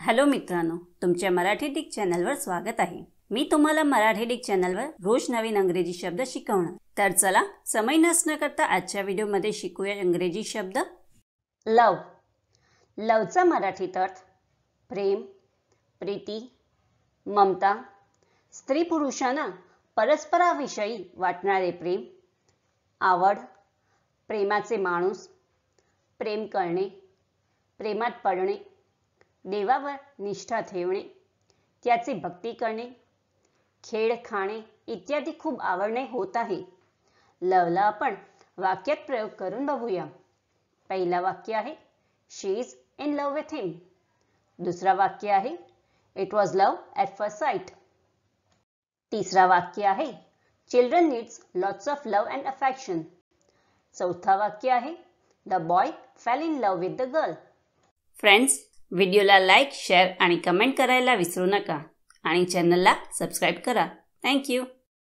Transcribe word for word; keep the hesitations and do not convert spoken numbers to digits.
Hello मित्रांनो, तुमच्या Marathi Dick चॅनलवर स्वागत आहे। मी तुम्हाला मराठी डिक चॅनलवर रोज नवीन इंग्रजी शब्द शिकवणार। तर चला समय नष्ट न करता आजच्या व्हिडिओमध्ये शिकूया इंग्रजी शब्द। लव। लवचा मराठीत अर्थ प्रेम, प्रीती, ममता, स्त्री पुरुषांना परस्पराविषयी वाटणारे प्रेम, आवड, प्रेमाचे माणूस, प्रेम करणे, प्रेमात पडणे, देवावर निष्ठा ठेवणे, त्याची भक्ती करणे, खेळ खाणे इत्यादी खूप आवडणे होत आहे। लवला आपण वाक्यात प्रयोग करून बघूया। पहिला वाक्य आहे she is in love with him. दुसरा वाक्य आहे it was love at first sight. तिसरा वाक्य आहे children needs lots of love and affection. चौथा वाक्य आहे the boy fell in love with the girl. Friends, व्हिडिओला लाईक, शेअर आणि कमेंट करायला विसरू नका आणि चॅनलला सबस्क्राईब करा। Thank you.